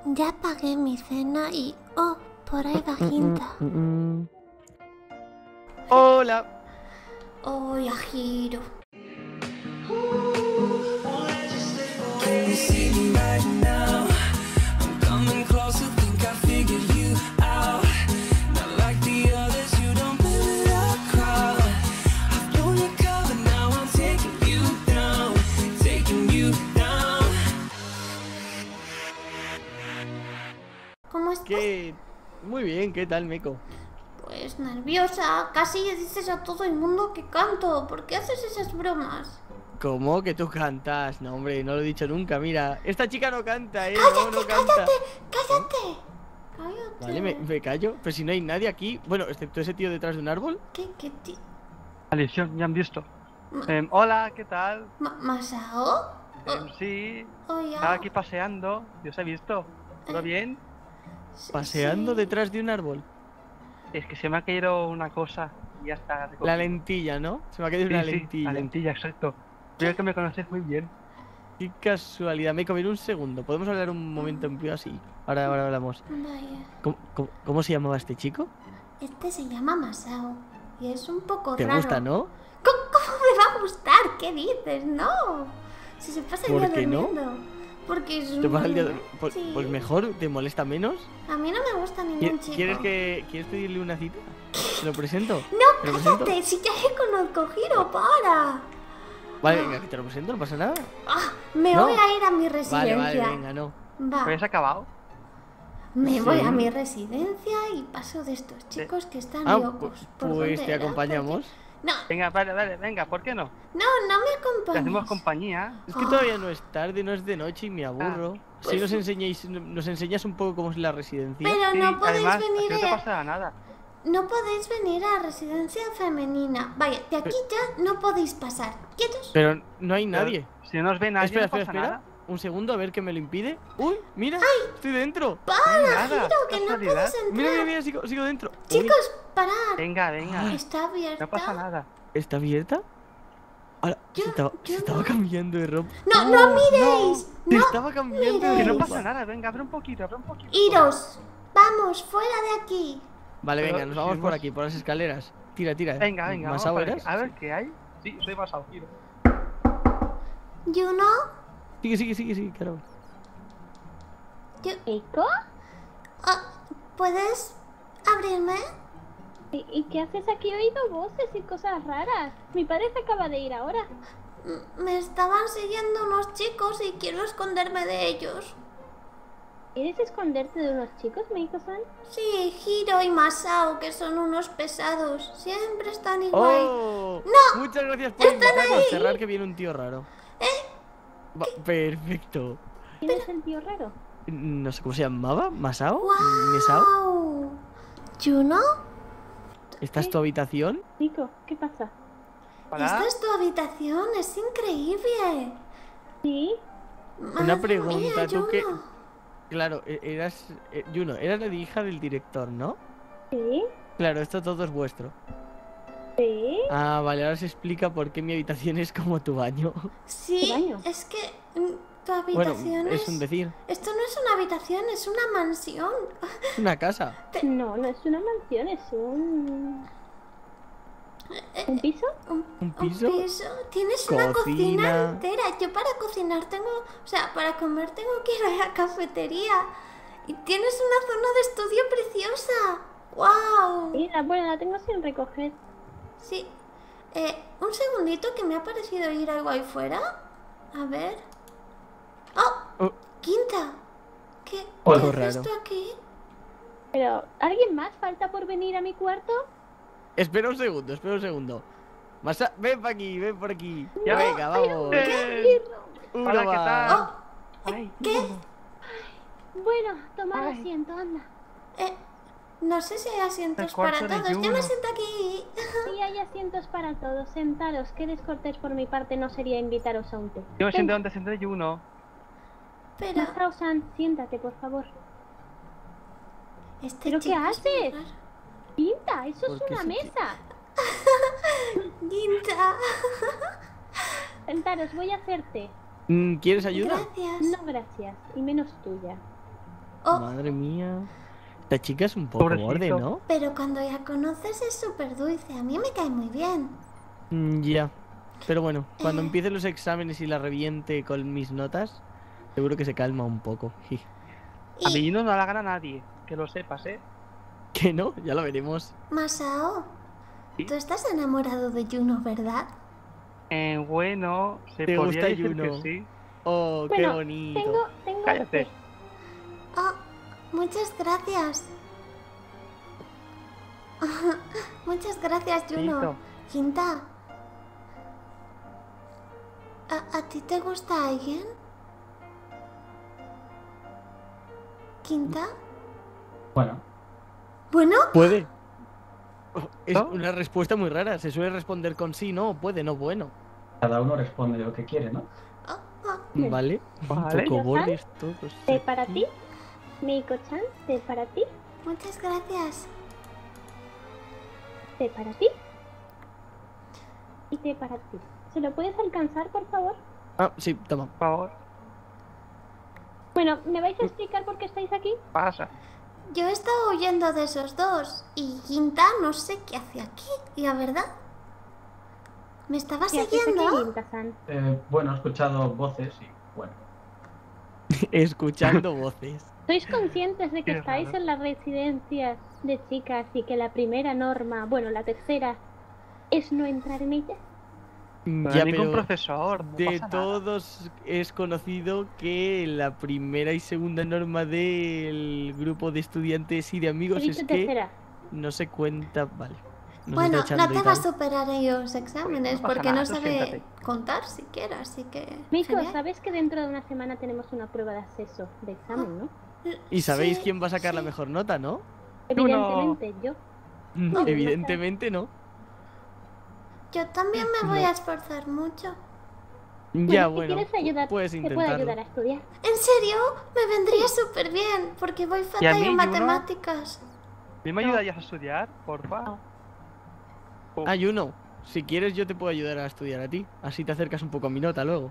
Ya pagué mi cena y... Oh, por ahí va Ginta. Hola. Hola, Giro. ¿Cómo estás? ¿Qué? Muy bien, ¿qué tal, Meco? Pues nerviosa. Casi le dices a todo el mundo que canto. ¿Por qué haces esas bromas? ¿Cómo que tú cantas? No, hombre, no lo he dicho nunca. Mira, esta chica no canta, ¿eh? ¡Cállate, No canta. cállate! ¡Cállate! Vale, me callo. Pero si no hay nadie aquí. Bueno, excepto ese tío detrás de un árbol. ¿Qué tío? Maldición, ya han visto. Ma- Hola, ¿qué tal? ¿Masao? Sí, Oye. estaba aquí paseando. ¿Yo os he visto? ¿Todo bien? Paseando Sí. detrás de un árbol. Es que se me ha caído una cosa y ya está. La lentilla, ¿no? Se me ha caído Sí, una sí, lentilla. la lentilla, exacto. Creo que me conoces muy bien. Qué casualidad. Meco, ven un segundo. ¿Podemos hablar un momento en privado? Sí. Ahora hablamos. Vaya. ¿Cómo se llamaba este chico? Este se llama Masao. Y es un poco ¿Te raro. gusta, no? ¿Cómo me va a gustar? ¿Qué dices? No. Si se pasa el ¿Por día qué no? durmiendo. Porque es ¿Te un... pasa el día buen- pues, Sí. pues mejor? ¿Te molesta menos? A mí no me gusta ningún chico. ¿Quieres pedirle una cita? ¿Te lo presento? No, ¿Te lo presento? cállate. Si ya le conozco, Giro, para. Vale, venga, que te lo presento, no pasa nada. Ah, me No. voy a ir a mi residencia. Vale, venga, no. Va. ¿Habéis acabado? Me voy Sí. a mi residencia y paso de estos chicos que están Ah, locos. ¿Por pues dónde te era? ¿Por acompañamos. qué? No, Venga, vale, venga, ¿por qué no? no me Te acompañes. hacemos compañía. Es que todavía no es tarde, no es de noche y me aburro. pues Si nos enseñas un poco cómo es la residencia. Pero Sí, no podéis además, venir así no te pasa nada. No podéis venir a residencia femenina. Vaya, de aquí ya no podéis pasar. ¿Quietos? Pero no hay nadie. Si no nos ve nadie, Espera, no pasa espera. nada. Un segundo, a ver qué me lo impide. ¡Uy! ¡Mira! ¡Estoy dentro! No hay nada, Giro, que no casualidad. puedes Mira, entrar. mira, sigo dentro. Uy, Chicos, parad. Venga, venga. Está abierta. No pasa nada. ¿está abierta? Ahora, Yo- se estaba, yo se estaba no. cambiando de ropa. No miréis. Se No estaba cambiando de Que miréis. no ropa. pasa nada, venga, abre un poquito, abre un poquito. Iros. Vamos, fuera de aquí. Vale, Pero venga, nos si vamos por hemos- aquí, por las escaleras. Tira. Venga, vamos ¿Masao por aquí. eras? A ver qué hay. Sí, soy Masao, giro. Juno, Sigue, claro. ¿Eiko? ¿puedes abrirme? ¿Y qué haces aquí oído voces y cosas raras? Mi padre se acaba de ir ahora. Me estaban siguiendo unos chicos y quiero esconderme de ellos. ¿Quieres esconderte de unos chicos, Meiko-san? Sí, Hiro y Masao, que son unos pesados. Siempre están igual. ¡Oh! ¡No! Muchas gracias por invitarnos. Cerrar que viene un tío raro. Perfecto. ¿Quién es el tío raro? No sé cómo se llamaba. ¿Masao? ¿Mesao? ¡Wow! ¿Juno? ¿Esta es tu habitación? Meiko, ¿qué pasa? Hola. ¿Esta es tu habitación? Es increíble. ¿Sí? Madre pregunta, mía, ¿tú qué- Juno. Claro, eras. Juno, eras la hija del director, ¿no? ¿Sí? Claro, esto todo es vuestro. ¿Sí? Ah, vale, ahora se explica por qué mi habitación es como tu baño. Sí, baño? es que tu Bueno, habitación es un decir. Esto no es una habitación, es una mansión. Es una casa. No, no es una mansión, es un... ¿Un piso? ¿Un piso? Tienes una cocina Cocina. entera. Yo para cocinar tengo... O sea, para comer tengo que ir a la cafetería. Y tienes una zona de estudio preciosa. ¡Wow! Sí, bueno, la tengo sin recoger. Sí. Un segundito que me ha parecido oír algo ahí fuera. A ver. ¡Oh! Oh. Quinta. ¿Qué Algo haces raro. tú aquí? Pero, ¿alguien más falta por venir a mi cuarto? Espera un segundo. Ven por aquí. Ya. Venga, vamos. Uno Hola, ¿qué va. tal? Ay, ¿Qué? Bueno, tomad Ay. asiento, anda. No sé si hay asientos El cuarto para de todos. Yo me Juno. siento aquí. Sí, hay asientos para todos. Sentaros. Qué descortés por mi parte no sería invitaros a un té. Yo me siento donde senté Juno. Pero Masao-san, siéntate, por favor. este ¿Pero qué chico es muy haces? raro. Pinta, eso ¿Por es qué una ese mesa. Quinta. Sentaros, voy a hacer té. ¿Quieres ayuda? Gracias. No, gracias. Y menos tuya. Oh, Madre mía. Esta chica es un poco Pobrecito. borde, ¿no? pero cuando ya conoces es súper dulce. A mí me cae muy bien. Ya. Pero bueno, cuando Eh. empiecen los exámenes y la reviente con mis notas, seguro que se calma un poco. A mí Y no la gana nadie, que lo sepas, ¿eh? Que no, ya lo veremos. Masao, ¿Sí? tú estás enamorado de Juno, ¿verdad? Bueno, se ¿Te podría gusta decir Juno? que sí. Oh, qué Bueno, bonito. tengo... Cállate. Oh, muchas gracias. Muchas gracias, Juno. Bonito. Quinta, ¿a ti te gusta alguien? ¿Quinta? Bueno, Bueno, ¿Puede? Oh, es ¿No? una respuesta muy rara. Se suele responder con sí, no, puede, no, bueno. cada uno responde lo que quiere, ¿no? Bien. Vale. Un Vale. poco ¿Ya bordes todos. ¿Té para aquí. ti? Miko-chan, ¿té para ti? muchas gracias. ¿Té para ti? Y té para ti. ¿Se lo puedes alcanzar, por favor? Ah, sí, toma. Por favor, Bueno, ¿me vais a explicar por qué estáis aquí? pasa. Yo he estado huyendo de esos dos y Quinta no sé qué hace aquí, la verdad. ¿Me estaba ¿Qué haces aquí, siguiendo? Ginta-san? Bueno, he escuchado voces y bueno. Escuchando voces. ¿Sois conscientes de que Qué estáis raro. en las residencias de chicas y que la primera norma, bueno, la tercera, es no entrar en ellas? No Ya, hay ningún pero profesor, no de pasa nada. todos es conocido que la primera y segunda norma del grupo de estudiantes y de He amigos es dicho que tercera. no se cuenta, vale. Nos Bueno, está no echando te y va a tal. superar en los exámenes No pasa porque nada, no tú sabe siéntate. contar siquiera, así que... Miko, genial. ¿sabes que dentro de una semana tenemos una prueba de acceso, de examen, no? Y sabéis Sí, quién va a sacar la sí. mejor nota, ¿no? Evidentemente, yo. No, Evidentemente no. Yo también me voy a esforzar mucho. Ya, si bueno, quieres ayudar, puedes te puedo intentarlo. ayudar a estudiar. ¿En serio? Me vendría súper bien porque voy fatal mí, en Juno? matemáticas. ¿A mí me ayudarías a estudiar, porfa? Hay uno. Si quieres yo te puedo ayudar a estudiar a ti. Así te acercas un poco a mi nota luego.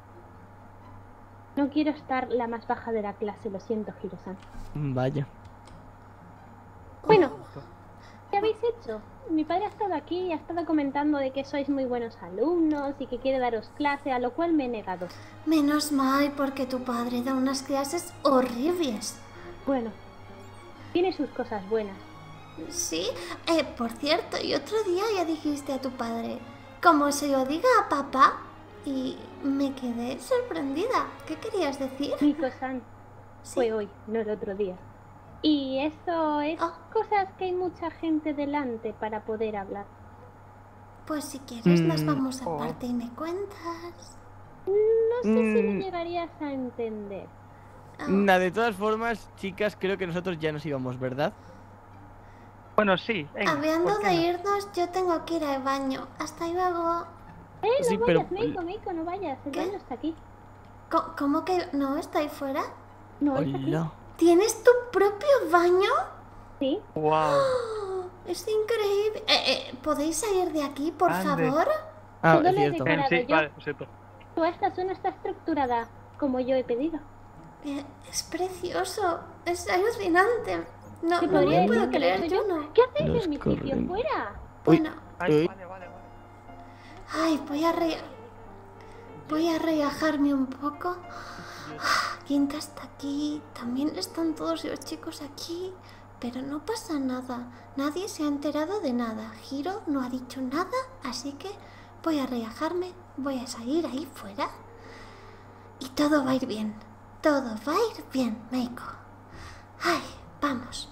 No quiero estar la más baja de la clase, lo siento, Hiro-san. Vaya. Bueno, ¿qué habéis hecho? Mi padre ha estado aquí y ha estado comentando de que sois muy buenos alumnos y que quiere daros clase, a lo cual me he negado. Menos mal porque tu padre da unas clases horribles. Bueno, tiene sus cosas buenas. Sí, por cierto, y otro día ya dijiste a tu padre, como se lo diga a papá, y me quedé sorprendida. ¿Qué querías decir? Miko-san, Sí. fue hoy, no el otro día. Y eso es Ah. cosas que hay mucha gente delante para poder hablar. Pues si quieres nos Mm, vamos oh. aparte y me cuentas. No sé si Mm. me llegarías a entender. Ah, De todas formas, chicas, creo que nosotros ya nos íbamos, ¿verdad? Bueno, sí. Venga, Hablando ¿por qué de no? irnos, yo tengo que ir al baño. Hasta luego. Sí, No pero... vayas, Miko, no vayas. El ¿Qué? baño está aquí. ¿Cómo que no? ¿Está ahí fuera? No, está aquí. Hola. ¿Tienes tu propio baño? Sí. Wow. ¡Oh! Es increíble. ¿Podéis salir de aquí, por Ande. favor? Ah, Todo es lo he cierto. decorado Sí, yo. vale, lo siento. Toda esta zona está estructurada como yo he pedido. Es precioso. Es alucinante. No, Te no podría me puedo decir que lo he creer, hecho yo. Juno. ¿Qué hacéis Los en mi sitio corren. fuera? Uy. Bueno, Ay, Uy. vale. ay, voy a relajarme un poco. Quinta está aquí, también están todos los chicos aquí, pero no pasa nada. Nadie se ha enterado de nada. Hiro no ha dicho nada, así que voy a relajarme, voy a salir ahí fuera y todo va a ir bien. Todo va a ir bien, Meiko. Ay, vamos.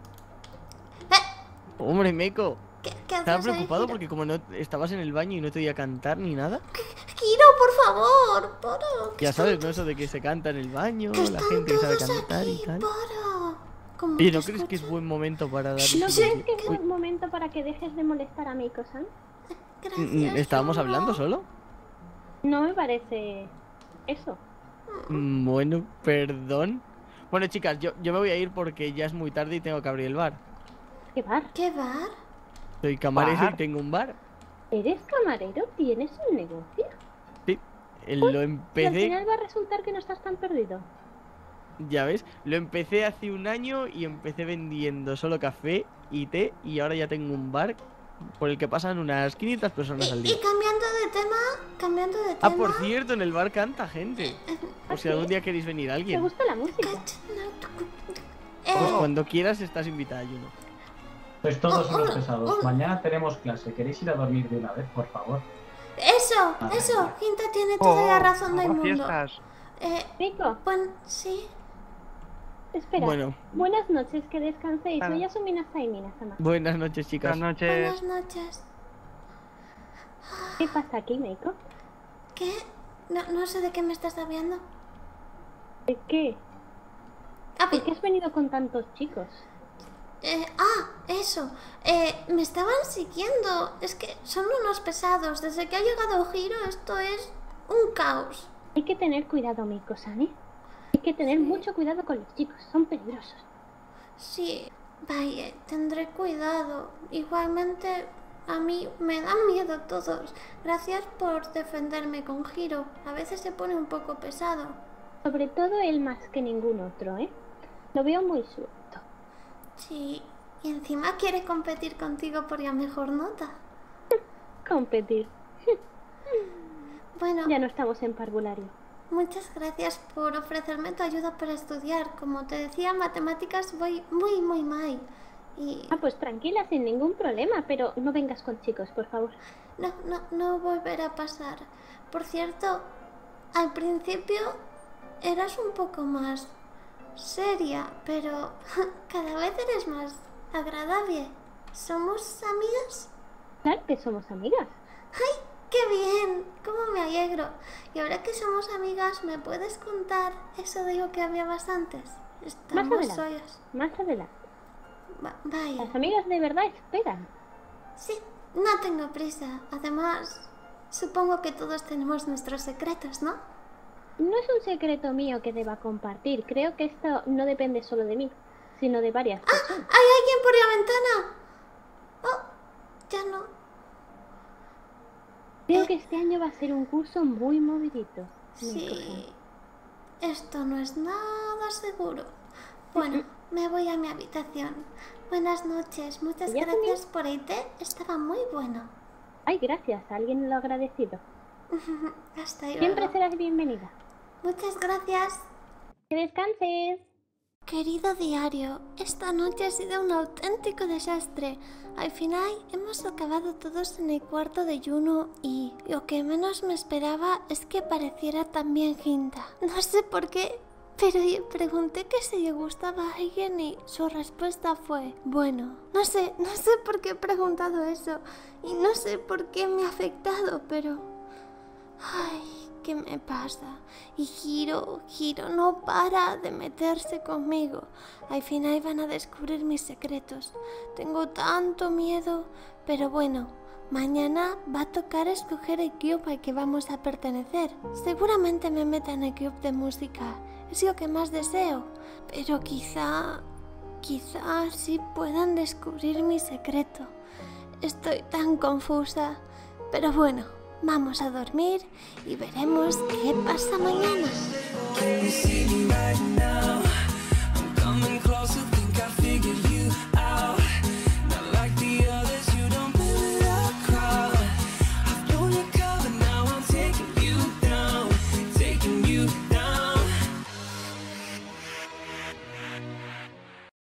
Hombre, Meiko. ¿Qué Estaba haces ahí, preocupado Hiro? porque como no estabas en el baño y no te oía cantar ni nada. Hiro, por favor, paro. que Ya están sabes, ¿no? Eso de que se canta en el baño, Que la están gente que sabe todos cantar y aquí, tal. para. Como Oye, te ¿no crees que es escucho. buen momento para dar... Shh, ¿No Sí, crees que es Uy, un momento para que dejes de molestar a Miko-san? Gracias, ¿estábamos Juno. hablando solo? No me parece eso. Bueno, perdón. Bueno, chicas, yo me voy a ir porque ya es muy tarde y tengo que abrir el bar. ¿Qué bar? ¿Qué bar? Soy camarero ¿Bar? y tengo un bar. ¿Eres camarero? ¿Tienes un negocio? Sí, lo Y al empecé... final va a resultar que no estás tan perdido. Ya ves, lo empecé hace un año y empecé vendiendo solo café y té y ahora ya tengo un bar por el que pasan unas 500 personas al Y día. cambiando de tema, Ah, por cierto, en el bar canta gente. Por si algún día queréis venir ¿Te alguien. gusta la música? Pues Eh, cuando quieras estás invitada, Juno. Sois todos unos pesados. Mañana tenemos clase. ¿Queréis ir a dormir de una vez, por favor? eso, Quinta tiene toda la razón del mundo. Fiestas. Rico, Bueno, sí. espera. Bueno, Buenas noches, que descanséis. Claro. No ya suminasai, sama. buenas noches, chicas. Buenas noches. Buenas noches. ¿Qué pasa aquí, Meiko? ¿Qué? No sé de qué me estás hablando. ¿De qué? Ah, ¿Por qué has venido con tantos chicos? Eso. Me estaban siguiendo. Es que son unos pesados. Desde que ha llegado Giro, esto es un caos. Hay que tener cuidado, Meiko-san, ¿eh? Hay que tener mucho cuidado con los chicos, son peligrosos. Sí, vaya, tendré cuidado. Igualmente, a mí me dan miedo todos. Gracias por defenderme con Giro. A veces se pone un poco pesado. Sobre todo él más que ningún otro, ¿eh? Lo veo muy suelto. Sí, y encima quiere competir contigo por la mejor nota. Competir. Bueno, Ya no estamos en parvulario. muchas gracias por ofrecerme tu ayuda para estudiar. Como te decía, en matemáticas voy muy mal. Y Ah, pues tranquila, sin ningún problema, pero no vengas con chicos, por favor. no volverá a pasar. Por cierto, al principio eras un poco más seria, pero cada vez eres más agradable. ¿Somos amigas? Claro que somos amigas. ¡Ay, qué bien! ¿Cómo me alegro? Y ahora que somos amigas, ¿me puedes contar eso de lo que hablabas antes? Estamos adelante. solas. Más adelante. Vaya. Las amigas de verdad esperan. Sí, no tengo prisa. Además, supongo que todos tenemos nuestros secretos, ¿no? No es un secreto mío que deba compartir. Creo que esto no depende solo de mí, sino de varias personas. ¡Hay alguien por la ventana! Oh, ya no. Creo que este año va a ser un curso muy movidito. Sí. Esto no es nada seguro. Bueno, me voy a mi habitación. Buenas noches. Muchas ¿Ya gracias por el té. Estaba muy bueno. Ay, gracias, a alguien lo ha agradecido. Hasta luego. Siempre serás bienvenida. Muchas gracias. Que descanses. Querido diario, esta noche ha sido un auténtico desastre. Al final hemos acabado todos en el cuarto de Juno y lo que menos me esperaba es que apareciera también Ginta. No sé por qué, pero le pregunté que si le gustaba a alguien y su respuesta fue bueno. No sé por qué he preguntado eso y no sé por qué me ha afectado, pero... Ay, ¿qué me pasa? Y Giro no para de meterse conmigo. Al final van a descubrir mis secretos. Tengo tanto miedo, pero bueno, mañana va a tocar escoger el club al que vamos a pertenecer. Seguramente me meta en el club de música. Es lo que más deseo. Pero quizá sí puedan descubrir mi secreto. Estoy tan confusa. Pero bueno, vamos a dormir y veremos qué pasa mañana.